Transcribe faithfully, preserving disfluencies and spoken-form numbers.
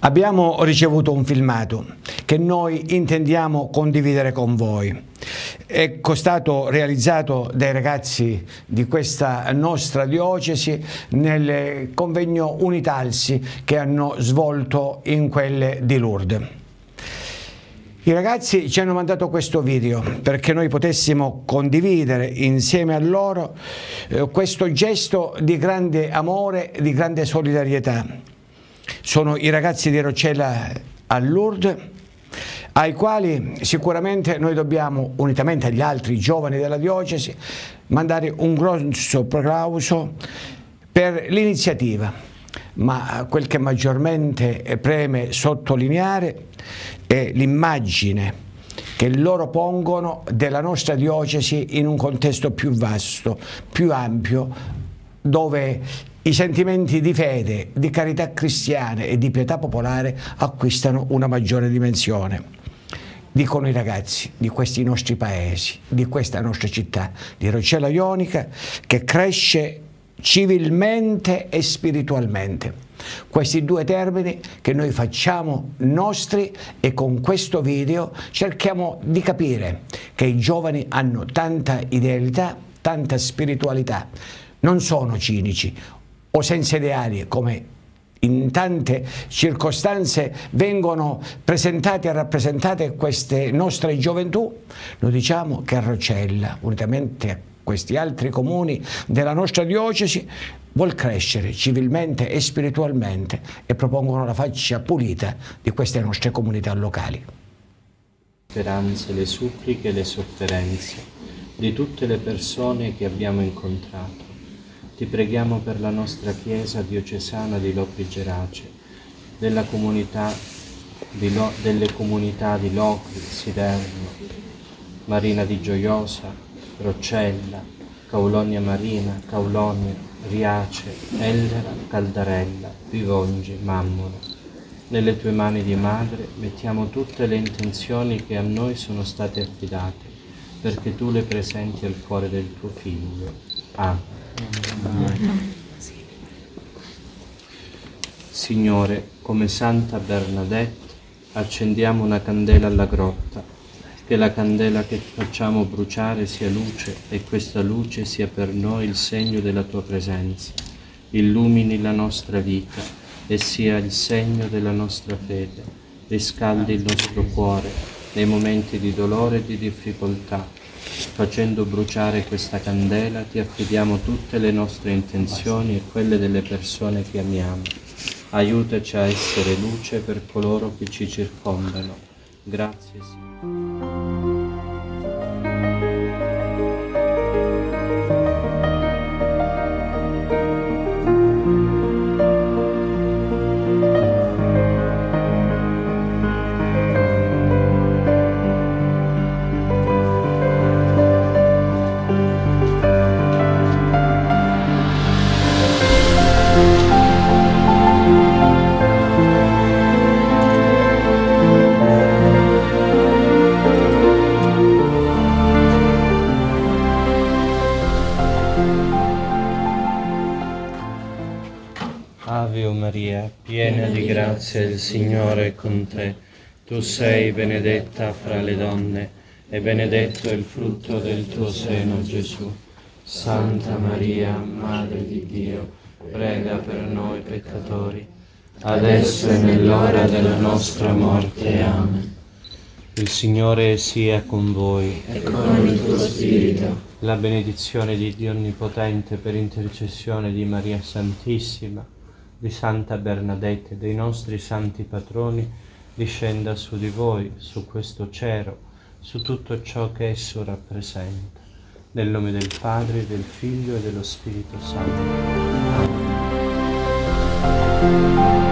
Abbiamo ricevuto un filmato che noi intendiamo condividere con voi. È stato realizzato dai ragazzi di questa nostra diocesi nel convegno Unitalsi che hanno svolto in quelle di Lourdes. I ragazzi ci hanno mandato questo video perché noi potessimo condividere insieme a loro eh, questo gesto di grande amore, di grande solidarietà. Sono i ragazzi di Roccella a Lourdes, ai quali sicuramente noi dobbiamo, unitamente agli altri giovani della diocesi, mandare un grosso plauso per l'iniziativa. Ma quel che maggiormente preme sottolineare è l'immagine che loro pongono della nostra diocesi in un contesto più vasto, più ampio, dove i sentimenti di fede, di carità cristiana e di pietà popolare acquistano una maggiore dimensione. Dicono i ragazzi di questi nostri paesi, di questa nostra città, di Roccella Ionica, che cresce civilmente e spiritualmente. Questi due termini che noi facciamo nostri e con questo video cerchiamo di capire che i giovani hanno tanta idealità, tanta spiritualità, non sono cinici o senza ideali come in tante circostanze vengono presentate e rappresentate queste nostre gioventù. Noi diciamo che a Roccella, unitamente a questi altri comuni della nostra diocesi, vuol crescere civilmente e spiritualmente e propongono la faccia pulita di queste nostre comunità locali. Le speranze, le suppliche e le sofferenze di tutte le persone che abbiamo incontrato. Ti preghiamo per la nostra Chiesa diocesana di Locri Gerace, della comunità di Lo, delle comunità di Locri, Siderno, Marina di Gioiosa, Roccella, Caulonia Marina, Caulonia, Riace, Ellera, Caldarella, Vivongi, Mammolo. Nelle tue mani di Madre mettiamo tutte le intenzioni che a noi sono state affidate, perché tu le presenti al cuore del tuo Figlio. Amen. Signore, come Santa Bernadette, accendiamo una candela alla grotta, che la candela che facciamo bruciare sia luce e questa luce sia per noi il segno della tua presenza, illumini la nostra vita e sia il segno della nostra fede, riscaldi il nostro cuore nei momenti di dolore e di difficoltà. Facendo bruciare questa candela ti affidiamo tutte le nostre intenzioni e quelle delle persone che amiamo. Aiutaci a essere luce per coloro che ci circondano. Grazie, Signore. Ave Maria, piena di grazia, il Signore è con te. Tu sei benedetta fra le donne e benedetto è il frutto del tuo seno, Gesù. Santa Maria, Madre di Dio, prega per noi peccatori, adesso e nell'ora della nostra morte. Amen. Il Signore sia con voi e con il tuo spirito. La benedizione di Dio Onnipotente per intercessione di Maria Santissima, di Santa Bernadette e dei nostri santi patroni, discenda su di voi, su questo cero, su tutto ciò che esso rappresenta. Nel nome del Padre, del Figlio e dello Spirito Santo. Amen.